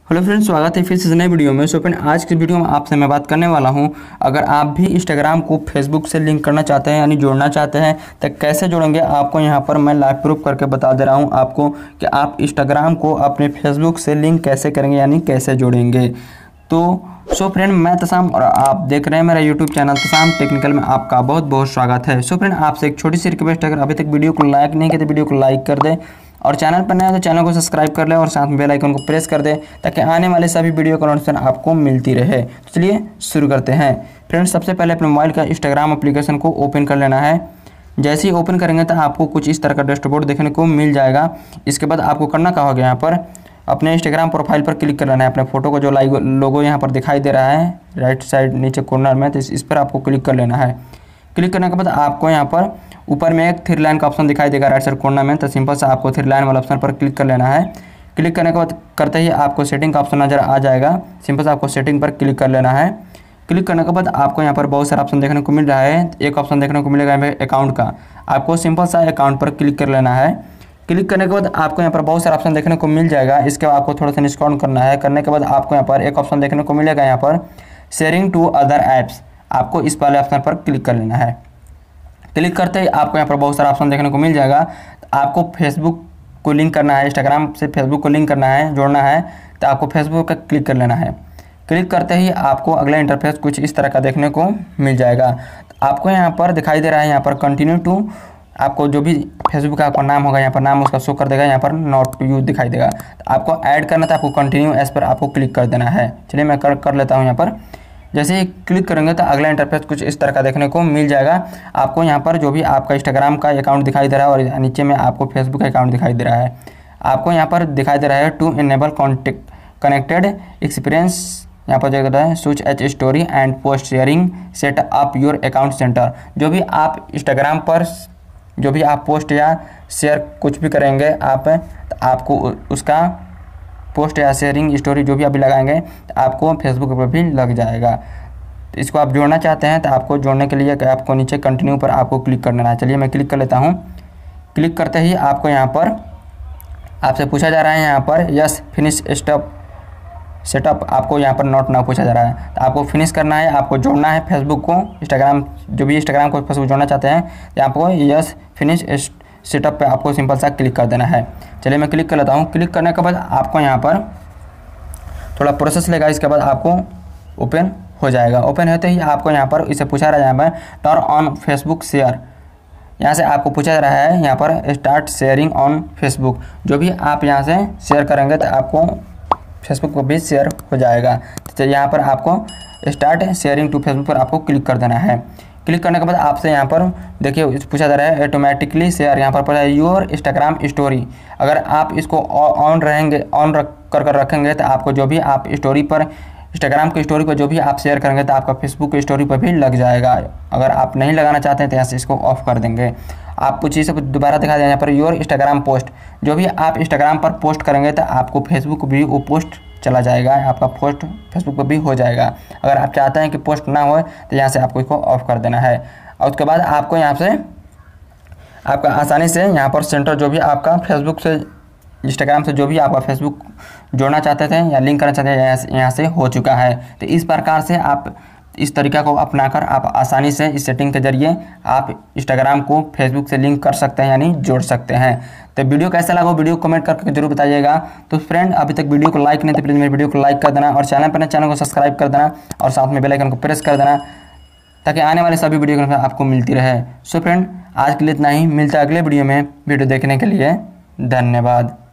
Hello friends, स्वागत है फिर से नए वीडियो में। फ्रेंड, आज की वीडियो में आपसे मैं बात करने वाला हूं, अगर आप भी इंस्टाग्राम को फेसबुक से लिंक करना चाहते हैं यानी जोड़ना चाहते हैं तो कैसे जोड़ेंगे आपको यहां पर मैं लाइव प्रूफ करके बता दे रहा हूं आपको कि आप इंस्टाग्राम को अपने फेसबुक से लिंक कैसे करेंगे यानी कैसे जोड़ेंगे। तो फ्रेंड, मैं तसाम और आप देख रहे हैं मेरा यूट्यूब चैनल तसाम टेक्निकल में आपका बहुत बहुत स्वागत है। फ्रेंड, आपसे एक छोटी सी रिक्वेस्ट है, अगर अभी तक वीडियो को लाइक नहीं किया तो वीडियो को लाइक कर दे और चैनल पर नया है तो चैनल को सब्सक्राइब कर ले और साथ में बेल आइकन को प्रेस कर दे ताकि आने वाले सभी वीडियो का नोटिफिकेशन आपको मिलती रहे। तो चलिए शुरू करते हैं। फ्रेंड्स, सबसे पहले अपने मोबाइल का इंस्टाग्राम एप्लीकेशन को ओपन कर लेना है। जैसे ही ओपन करेंगे तो आपको कुछ इस तरह का डैशबोर्ड देखने को मिल जाएगा। इसके बाद आपको करना क्या होगा, यहाँ पर अपने इंस्टाग्राम प्रोफाइल पर क्लिक कर लेना है। अपने फोटो को जो लोगो यहाँ पर दिखाई दे रहा है राइट साइड नीचे कॉर्नर में, तो इस पर आपको क्लिक कर लेना है। क्लिक करने के बाद आपको यहाँ पर ऊपर में एक थ्री लाइन का ऑप्शन दिखाई देगा राइट साइड कॉर्नर में, तो सिंपल से आपको थ्री लाइन वाला ऑप्शन पर क्लिक कर लेना है। क्लिक करने के बाद करते ही आपको सेटिंग का ऑप्शन नजर आ जाएगा। सिंपल से आपको सेटिंग पर क्लिक कर लेना है। क्लिक करने के बाद आपको यहाँ पर बहुत सारा ऑप्शन देखने को मिल रहा है। एक ऑप्शन देखने को मिलेगा अकाउंट का, आपको सिंपल सा अकाउंट पर क्लिक कर लेना है। क्लिक करने के बाद आपको यहाँ पर बहुत सारा ऑप्शन देखने को मिल जाएगा। इसके बाद आपको थोड़ा सा स्क्रॉल करना है। करने के बाद आपको यहाँ पर एक ऑप्शन देखने को मिलेगा यहाँ पर शेयरिंग टू अदर ऐप्स, आपको इस वाले ऑप्शन पर क्लिक कर लेना है। क्लिक करते ही आपको यहाँ पर बहुत सारा ऑप्शन देखने को मिल जाएगा। आपको फेसबुक को लिंक करना है, इंस्टाग्राम से फेसबुक को लिंक करना है, जोड़ना है, तो आपको फेसबुक का क्लिक कर लेना है। क्लिक करते ही आपको अगला इंटरफेस कुछ इस तरह का देखने को मिल जाएगा। आपको यहाँ पर दिखाई दे रहा है यहाँ पर कंटिन्यू टू, आपको जो भी फेसबुक का आपका नाम होगा यहाँ पर नाम उसका शो कर देगा, यहाँ पर नॉट टू यूज दिखाई देगा। तो आपको ऐड करना था, आपको कंटिन्यू एस पर आपको क्लिक कर देना है। चलिए मैं कर लेता हूँ यहाँ पर। जैसे ही क्लिक करेंगे तो अगला इंटरफेस कुछ इस तरह का देखने को मिल जाएगा। आपको यहाँ पर जो भी आपका इंस्टाग्राम का अकाउंट दिखाई दे रहा है और नीचे में आपको फेसबुक का अकाउंट दिखाई दे रहा है। आपको यहाँ पर दिखाई दे रहा है टू इनेबल कनेक्टेड एक्सपीरियंस, यहाँ पर जो है switch H story and post sharing set up your account centre. जो भी आप इंस्टाग्राम पर जो भी आप पोस्ट या शेयर कुछ भी करेंगे आप, तो आपको उसका पोस्ट या शेयरिंग स्टोरी जो भी अभी लगाएंगे तो आपको फेसबुक पर भी लग जाएगा। तो इसको आप जोड़ना चाहते हैं तो आपको जोड़ने के लिए आपको नीचे कंटिन्यू पर आपको क्लिक कर लेना है। चलिए मैं क्लिक कर लेता हूँ। क्लिक करते ही आपको यहाँ पर आपसे पूछा जा रहा है यहाँ पर यस फिनिश स्टेप सेटअप, आपको यहाँ पर नोट ना पूछा जा रहा है, तो आपको फिनिश करना है, आपको जोड़ना है फेसबुक को इंस्टाग्राम, जो भी इंस्टाग्राम को फेसबुक जोड़ना चाहते हैं तो आपको यस फिनिश सेटअप पे आपको सिंपल सा क्लिक कर देना है। चलिए मैं क्लिक कर लेता हूँ। क्लिक करने के बाद आपको यहाँ पर थोड़ा प्रोसेस लेगा, इसके बाद आपको ओपन हो जाएगा। ओपन होते ही आपको यहाँ पर इसे पूछा रहा है यहाँ पर टर्न ऑन फेसबुक शेयर, यहाँ से आपको पूछा जा रहा है यहाँ पर स्टार्ट शेयरिंग ऑन फेसबुक। जो भी आप यहाँ से शेयर करेंगे तो आपको फेसबुक पर भी शेयर हो जाएगा। तो यहाँ पर आपको स्टार्ट शेयरिंग टू फेसबुक पर आपको क्लिक कर देना है। क्लिक करने के बाद आपसे यहाँ पर देखिए पूछा जा रहा है ऑटोमेटिकली शेयर, यहाँ पर पड़ा है योर इंस्टाग्राम स्टोरी। अगर आप इसको ऑन कर रखेंगे तो आपको जो भी आप स्टोरी पर इंस्टाग्राम की स्टोरी पर जो भी आप शेयर करेंगे तो आपका फेसबुक की स्टोरी पर भी लग जाएगा। अगर आप नहीं लगाना चाहते हैं तो यहाँ से इसको ऑफ कर देंगे। आप कुछ चीज़ दोबारा दिखा दें यहाँ पर योर इंस्टाग्राम पोस्ट, जो भी आप इंस्टाग्राम पर पोस्ट करेंगे तो आपको फेसबुक भी वो पोस्ट चला जाएगा, आपका पोस्ट फेसबुक पर भी हो जाएगा। अगर आप चाहते हैं कि पोस्ट ना हो तो यहाँ से आपको इसको ऑफ कर देना है। और उसके बाद आपको यहाँ से आपका आसानी से यहाँ पर सेंटर जो भी आपका फेसबुक से इंस्टाग्राम से जो भी आपका फेसबुक जोड़ना चाहते थे या लिंक करना चाहते हैं यहाँ से हो चुका है। तो इस प्रकार से आप इस तरीका को अपनाकर आप आसानी से इस सेटिंग के जरिए आप इंस्टाग्राम को फेसबुक से लिंक कर सकते हैं यानी जोड़ सकते हैं। तो वीडियो कैसा लगा वीडियो कमेंट करके जरूर बताइएगा। तो फ्रेंड, अभी तक वीडियो को लाइक नहीं तो प्लीज़ मेरे वीडियो को लाइक कर देना और चैनल को सब्सक्राइब कर देना और साथ में बेल आइकन को प्रेस कर देना ताकि आने वाले सभी वीडियो आपको मिलती रहे। सो फ्रेंड, आज के लिए इतना ही, मिलता है अगले वीडियो में। वीडियो देखने के लिए धन्यवाद।